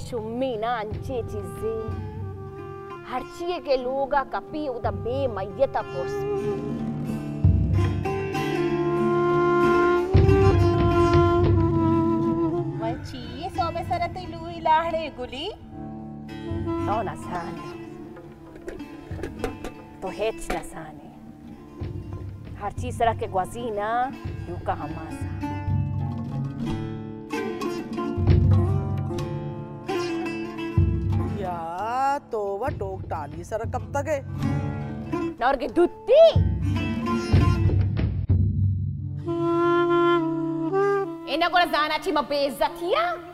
शुम्मीना अंचे चीज़े हर चीज़ के लोगा कपी उदा बे मैयता पोस वह चीज़ सोबे सरते लुई लाहड़े गुली तो नसाने तो हेच नसाने हर चीज़ सरक के ग्वाजीना युका हमासा तो वह टोक टाली सर कब तक है नौर के दुत्ती इन्हें को जाना ची मैं बेइज्जतिया